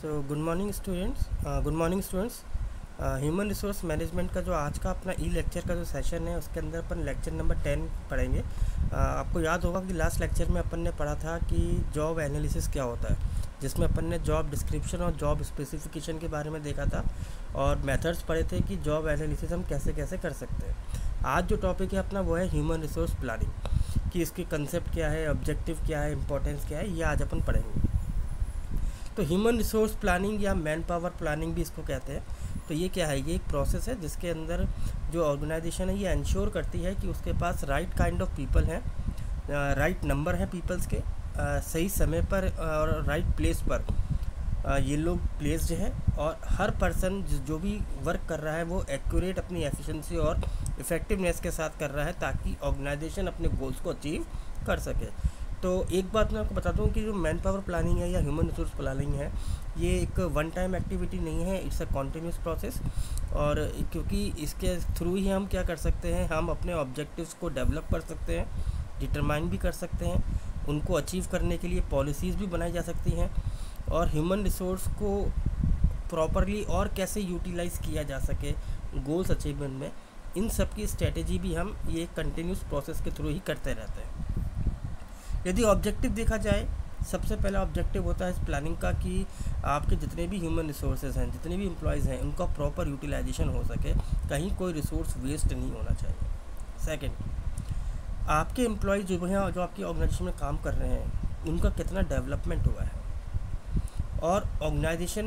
Good morning students. Human resource management का जो आज का अपना ई लेक्चर का जो सेशन है उसके अंदर अपन लेक्चर नंबर 10 पढ़ेंगे। आपको याद होगा कि लास्ट लेक्चर में अपन ने पढ़ा था कि जॉब एनालिसिस क्या होता है, जिसमें अपन ने जॉब डिस्क्रिप्शन और जॉब स्पेसिफिकेशन के बारे में देखा था और मेथड्स पढ़े थे कि जॉब एनालिसिस हम कैसे कैसे कर सकते हैं। आज जो टॉपिक है अपना वो है ह्यूमन रिसोर्स प्लानिंग, कि इसकी कंसेप्ट क्या है, ऑब्जेक्टिव क्या है, इंपॉर्टेंस क्या है, ये आज अपन पढ़ेंगे। तो ह्यूमन रिसोर्स प्लानिंग या मैन पावर प्लानिंग भी इसको कहते हैं। तो ये क्या है, ये एक प्रोसेस है जिसके अंदर जो ऑर्गेनाइजेशन है ये इंश्योर करती है कि उसके पास राइट काइंड ऑफ पीपल हैं, राइट नंबर है पीपल्स के, सही समय पर और राइट प्लेस पर ये लोग प्लेस्ड हैं, और हर पर्सन जो भी वर्क कर रहा है वो एक्यूरेट अपनी एफिशिएंसी और इफ़ेक्टिवनेस के साथ कर रहा है ताकि ऑर्गेनाइजेशन अपने गोल्स को अचीव कर सके। तो एक बात मैं आपको बताता हूँ कि जो मैन पावर प्लानिंग है या ह्यूमन रिसोर्स प्लानिंग है ये एक वन टाइम एक्टिविटी नहीं है, इट्स अ कॉन्टिन्यूस प्रोसेस। और क्योंकि इसके थ्रू ही हम क्या कर सकते हैं, हम अपने ऑब्जेक्टिव्स को डेवलप कर सकते हैं, डिटरमाइन भी कर सकते हैं, उनको अचीव करने के लिए पॉलिसीज़ भी बनाई जा सकती हैं, और ह्यूमन रिसोर्स को प्रॉपरली और कैसे यूटिलाइज़ किया जा सके गोल्स अचीवमेंट में, इन सब की स्ट्रेटेजी भी हम ये कंटिन्यूस प्रोसेस के थ्रू ही करते रहते हैं। यदि ऑब्जेक्टिव देखा जाए, सबसे पहला ऑब्जेक्टिव होता है इस प्लानिंग का कि आपके जितने भी ह्यूमन रिसोर्सेज हैं, जितने भी एम्प्लॉयज़ हैं, उनका प्रॉपर यूटिलाइजेशन हो सके, कहीं कोई रिसोर्स वेस्ट नहीं होना चाहिए। सेकंड, आपके एम्प्लॉय जो हैं, जो आपकी ऑर्गेनाइजेशन में काम कर रहे हैं, उनका कितना डेवलपमेंट हुआ है और ऑर्गेनाइजेशन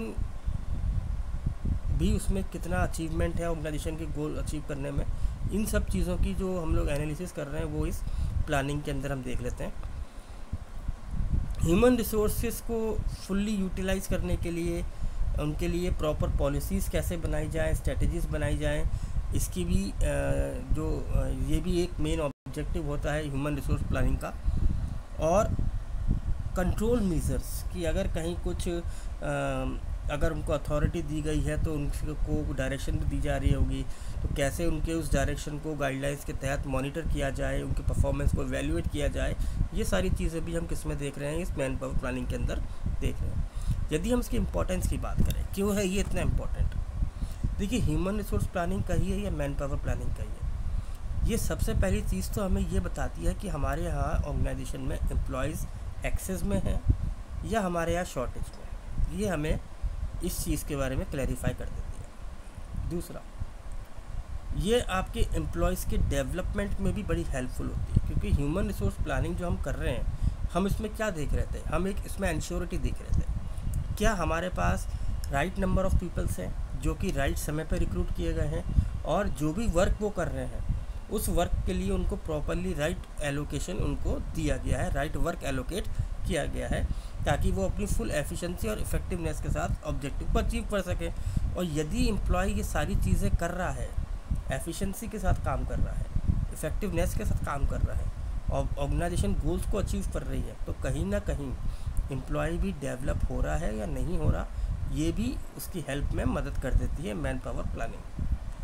भी उसमें कितना अचीवमेंट है ऑर्गेनाइजेशन के गोल अचीव करने में। इन सब चीज़ों की जो हम लोग एनालिसिस कर रहे हैं वो इस प्लानिंग के अंदर हम देख लेते हैं। ह्यूमन रिसोर्सेज को फुल्ली यूटिलाइज़ करने के लिए उनके लिए प्रॉपर पॉलिसीज़ कैसे बनाई जाएँ, स्ट्रेटजीज़ बनाई जाएँ, इसकी भी ये भी एक मेन ऑब्जेक्टिव होता है ह्यूमन रिसोर्स प्लानिंग का। और कंट्रोल मेजर्स कि अगर कहीं कुछ अगर उनको अथॉरिटी दी गई है तो उनको डायरेक्शन भी दी जा रही होगी, तो कैसे उनके उस डायरेक्शन को गाइडलाइंस के तहत मॉनिटर किया जाए, उनके परफॉर्मेंस को एवेल्यूएट किया जाए, ये सारी चीज़ें भी हम किस में देख रहे हैं, इस मैन पावर प्लानिंग के अंदर देख रहे हैं। यदि हम इसकी इंपॉर्टेंस की बात करें, क्यों है ये इतना इम्पोर्टेंट, देखिए ह्यूमन रिसोर्स प्लानिंग कहिए या मैन पावर प्लानिंग कहिए, ये सबसे पहली चीज़ तो हमें ये बताती है कि हमारे यहाँ ऑर्गेनाइजेशन में एम्प्लॉयज़ एक्सेस में हैं या हमारे यहाँ शॉर्टेज में है। ये हमें इस चीज़ के बारे में क्लैरिफाई कर देती है। दूसरा, ये आपके एम्प्लॉयज़ के डेवलपमेंट में भी बड़ी हेल्पफुल होती है, क्योंकि ह्यूमन रिसोर्स प्लानिंग जो हम कर रहे हैं, हम इसमें क्या देख रहे थे, हम एक इसमें इंश्योरिटी देख रहे थे, क्या हमारे पास राइट नंबर ऑफ़ पीपल्स हैं जो कि राइट समय पर रिक्रूट किए गए हैं, और जो भी वर्क वो कर रहे हैं उस वर्क के लिए उनको प्रॉपरली राइट एलोकेशन उनको दिया गया है, राइट वर्क एलोकेट किया गया है, ताकि वो अपनी फुल एफिशिएंसी और इफ़ेक्टिवनेस के साथ ऑब्जेक्टिव को अचीव कर सकें। और यदि एम्प्लॉय ये सारी चीज़ें कर रहा है, एफिशिएंसी के साथ काम कर रहा है, इफ़ेक्टिवनेस के साथ काम कर रहा है, और ऑर्गेनाइजेशन गोल्स को अचीव कर रही है, तो कहीं ना कहीं एम्प्लॉय भी डेवलप हो रहा है या नहीं हो रहा, ये भी उसकी हेल्प में मदद कर देती है मैन पावर प्लानिंग।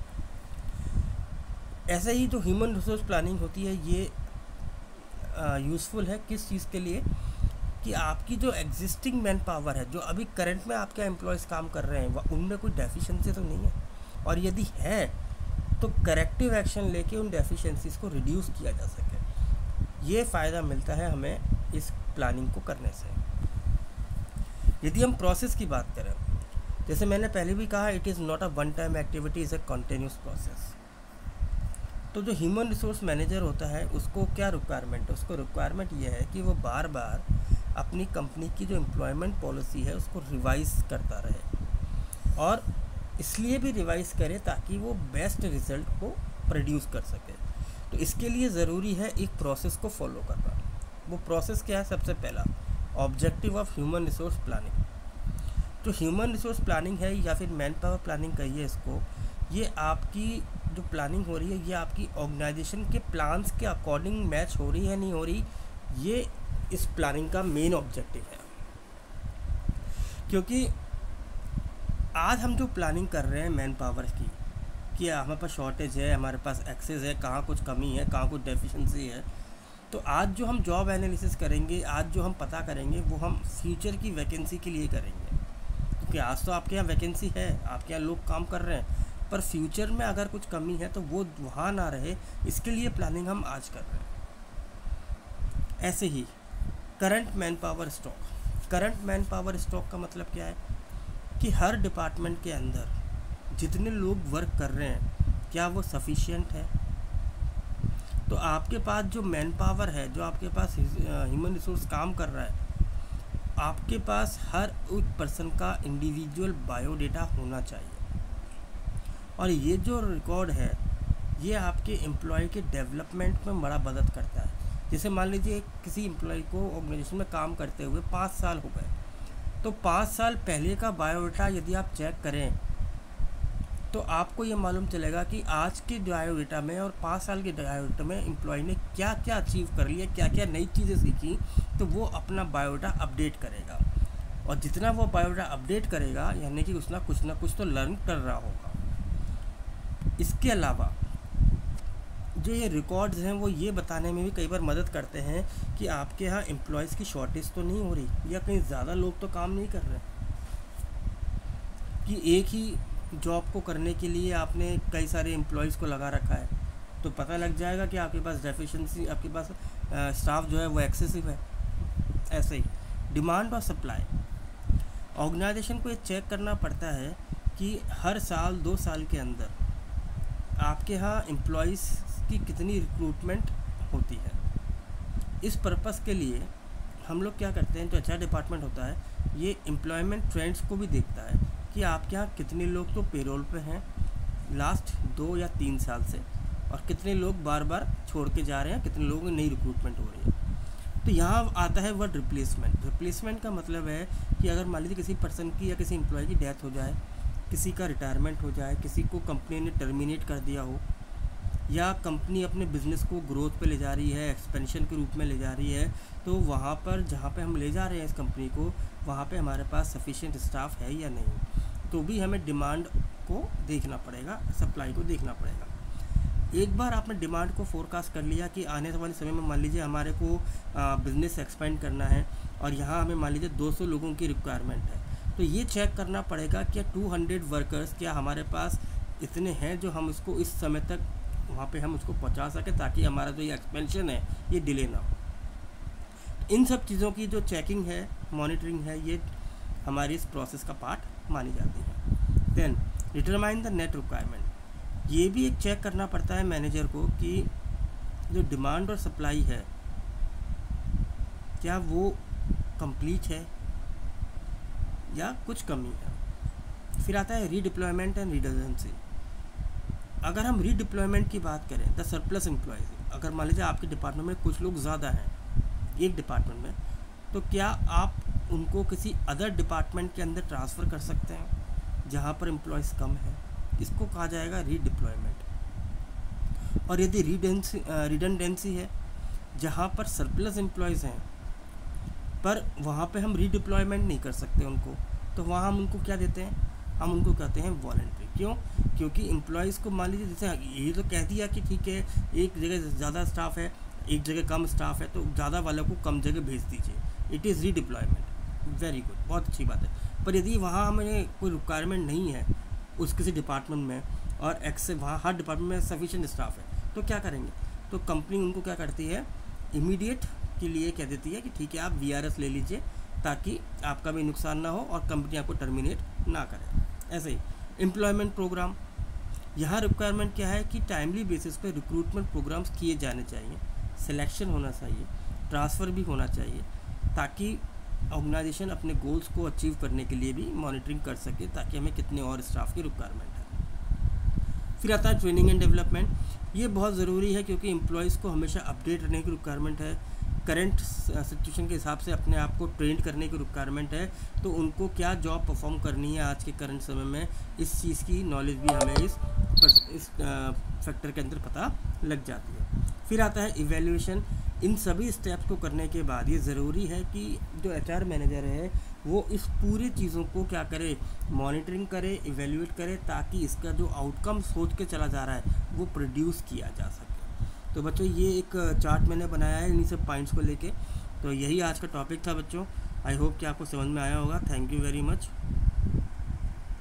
ऐसे ही जो ह्यूमन रिसोर्स प्लानिंग होती है ये यूज़फुल है किस चीज़ के लिए, कि आपकी जो एग्जिस्टिंग मैन पावर है, जो अभी करंट में आपके एम्प्लॉयज़ काम कर रहे हैं, उनमें कोई डेफिशिएंसी तो नहीं है, और यदि है तो करेक्टिव एक्शन लेके उन डेफिशिएंसीज़ को रिड्यूस किया जा सके। ये फ़ायदा मिलता है हमें इस प्लानिंग को करने से। यदि हम प्रोसेस की बात करें, जैसे मैंने पहले भी कहा, it is not a one time activity, is a continuous process. तो जो ह्यूमन रिसोर्स मैनेजर होता है उसको क्या रिक्वायरमेंट है, उसको रिक्वायरमेंट ये है कि वो बार बार अपनी कंपनी की जो एम्प्लॉयमेंट पॉलिसी है उसको रिवाइज़ करता रहे, और इसलिए भी रिवाइज़ करे ताकि वो बेस्ट रिज़ल्ट को प्रोड्यूस कर सके। तो इसके लिए ज़रूरी है एक प्रोसेस को फॉलो करना। वो प्रोसेस क्या है, सबसे पहला objective of human resource planning. जो ह्यूमन रिसोर्स प्लानिंग है या फिर मैन पावर प्लानिंग कहिए इसको, ये आपकी जो प्लानिंग हो रही है ये आपकी ऑर्गेनाइजेशन के प्लान्स के अकॉर्डिंग मैच हो रही है नहीं हो रही, ये इस प्लानिंग का मेन ऑब्जेक्टिव है। क्योंकि आज हम जो प्लानिंग कर रहे हैं मैन पावर की, कि हमारे पास शॉर्टेज है, हमारे पास एक्सेस है, कहाँ कुछ कमी है, कहाँ कुछ डेफिशिएंसी है, तो आज जो हम जॉब एनालिसिस करेंगे, आज जो हम पता करेंगे, वो हम फ्यूचर की वैकेंसी के लिए करेंगे। कि आज तो आपके यहाँ वैकेंसी है, आपके यहाँ लोग काम कर रहे हैं, पर फ्यूचर में अगर कुछ कमी है तो वो वहाँ ना रहे, इसके लिए प्लानिंग हम आज कर रहे हैं। ऐसे ही current man power stock. Current man power stock का मतलब क्या है कि हर डिपार्टमेंट के अंदर जितने लोग वर्क कर रहे हैं क्या वो सफिशिएंट है। तो आपके पास जो मैन पावर है, जो आपके पास ह्यूमन रिसोर्स काम कर रहा है, आपके पास हर एक पर्सन का इंडिविजुअल बायोडेटा होना चाहिए। और ये जो रिकॉर्ड है ये आपके एम्प्लॉय के डेवलपमेंट में बड़ा मदद करता है। जैसे मान लीजिए किसी एम्प्लॉय को ऑर्गेनाइजेशन में काम करते हुए 5 साल हो गए, तो 5 साल पहले का बायोडेटा यदि आप चेक करें तो आपको ये मालूम चलेगा कि आज के बायोडेटा में और 5 साल के बायोडेटा में एम्प्लॉय ने क्या क्या अचीव कर लिया, क्या क्या नई चीज़ें सीखी, तो वो अपना बायोडेटा अपडेट करेगा। और जितना वो बायोडेटा अपडेट करेगा यानी कि उसना कुछ ना कुछ तो लर्न कर रहा होगा। इसके अलावा जो ये रिकॉर्ड्स हैं वो ये बताने में भी कई बार मदद करते हैं कि आपके यहाँ एम्प्लॉयज़ की शॉर्टेज तो नहीं हो रही, या कहीं ज़्यादा लोग तो काम नहीं कर रहे, कि एक ही जॉब को करने के लिए आपने कई सारे एम्प्लॉयज़ को लगा रखा है, तो पता लग जाएगा कि आपके पास डेफिशिएंसी, आपके पास स्टाफ जो है वो एक्सेसिव है। ऐसे ही डिमांड और सप्लाई, ऑर्गेनाइजेशन को ये चेक करना पड़ता है कि हर साल 2 साल के अंदर आपके यहाँ एम्प्लॉयज़ की कितनी रिक्रूटमेंट होती है। इस पर्पस के लिए हम लोग क्या करते हैं, जो HR डिपार्टमेंट होता है ये एम्प्लॉयमेंट ट्रेंड्स को भी देखता है कि आपके यहाँ कितने लोग तो पेरोल पे हैं लास्ट 2 या 3 साल से, और कितने लोग बार बार छोड़ के जा रहे हैं, कितने लोगों की नई रिक्रूटमेंट हो रही है। तो यहाँ आता है वर्ड रिप्लेसमेंट। रिप्लेसमेंट का मतलब है कि अगर मान लीजिए किसी पर्सन की या किसी एम्प्लॉय की डेथ हो जाए, किसी का रिटायरमेंट हो जाए, किसी को कंपनी ने टर्मिनेट कर दिया हो, या कंपनी अपने बिज़नेस को ग्रोथ पे ले जा रही है, एक्सपेंशन के रूप में ले जा रही है, तो वहाँ पर जहाँ पे हम ले जा रहे हैं इस कंपनी को, वहाँ पे हमारे पास सफिशिएंट स्टाफ है या नहीं, तो भी हमें डिमांड को देखना पड़ेगा, सप्लाई को देखना पड़ेगा। एक बार आपने डिमांड को फोरकास्ट कर लिया कि आने वाले समय में मान लीजिए हमारे को बिज़नेस एक्सपेंड करना है और यहाँ हमें मान लीजिए 200 लोगों की रिक्वायरमेंट है, तो ये चेक करना पड़ेगा कि 200 वर्कर्स क्या हमारे पास इतने हैं जो हम इसको इस समय तक वहाँ पे हम उसको पहुँचा सकें, ताकि हमारा जो ये एक्सपेंशन है ये डिले ना हो। इन सब चीज़ों की जो चेकिंग है, मॉनिटरिंग है, ये हमारी इस प्रोसेस का पार्ट मानी जाती है। Then determine the net requirement, ये भी एक चेक करना पड़ता है मैनेजर को कि जो डिमांड और सप्लाई है क्या वो कंप्लीट है या कुछ कमी है। फिर आता है रीडिप्लॉयमेंट एंड रिडंडेंसी। अगर हम रीडिप्लॉयमेंट की बात करें, द सरप्लस एम्प्लॉयज़, अगर मान लीजिए आपके डिपार्टमेंट में कुछ लोग ज़्यादा हैं एक डिपार्टमेंट में, तो क्या आप उनको किसी अदर डिपार्टमेंट के अंदर ट्रांसफ़र कर सकते हैं जहाँ पर एम्प्लॉयज़ कम है, इसको कहा जाएगा रीडिप्लॉयमेंट। और यदि रिडंडेंसी है, जहाँ पर सरप्लस एम्प्लॉयज़ हैं पर वहाँ पे हम रीडिप्लॉयमेंट नहीं कर सकते उनको, तो वहाँ हम उनको क्या देते हैं, हम उनको कहते हैं वॉलंटरी। क्यों? क्योंकि एम्प्लॉयज़ को मान लीजिए जैसे ये तो कह दिया कि ठीक है एक जगह ज़्यादा स्टाफ है, एक जगह कम स्टाफ है, तो ज़्यादा वालों को कम जगह भेज दीजिए, it is redeployment. Very good, बहुत अच्छी बात है। पर यदि वहाँ हमें कोई रिक्वायरमेंट नहीं है उस किसी डिपार्टमेंट में और वहाँ हर डिपार्टमेंट में सफिशिएंट स्टाफ है, तो क्या करेंगे, तो कंपनी उनको क्या करती है, इमीडिएट के लिए कह देती है कि ठीक है आप VRS ले लीजिए ताकि आपका भी नुकसान ना हो और कंपनी आपको टर्मिनेट ना करे। ऐसे ही एम्प्लॉयमेंट प्रोग्राम, यहाँ रिक्वायरमेंट क्या है कि टाइमली बेसिस पे रिक्रूटमेंट प्रोग्राम्स किए जाने चाहिए, सिलेक्शन होना चाहिए, ट्रांसफ़र भी होना चाहिए, ताकि ऑर्गेनाइजेशन अपने गोल्स को अचीव करने के लिए भी मॉनिटरिंग कर सके ताकि हमें कितने और स्टाफ की रिक्वायरमेंट है। फिर आता है ट्रेनिंग एंड डेवलपमेंट। ये बहुत ज़रूरी है क्योंकि एम्प्लॉयज़ को हमेशा अपडेट रहने की रिक्वायरमेंट है, करंट सिचुएशन के हिसाब से अपने आप को ट्रेन करने की रिक्वायरमेंट है, तो उनको क्या जॉब परफॉर्म करनी है आज के करंट समय में, इस चीज़ की नॉलेज भी हमें इस फैक्टर के अंदर पता लग जाती है। फिर आता है इवैल्यूएशन। इन सभी स्टेप्स को करने के बाद ये ज़रूरी है कि जो HR मैनेजर है वो इस पूरी चीज़ों को क्या करे, मॉनिटरिंग करे, इवैल्यूएट करे, ताकि इसका जो आउटकम सोच के चला जा रहा है वो प्रोड्यूस किया जा सके। तो बच्चों ये एक चार्ट मैंने बनाया है इन्हीं सब पॉइंट्स को लेके। तो यही आज का टॉपिक था बच्चों। आई होप कि आपको समझ में आया होगा। Thank you very much.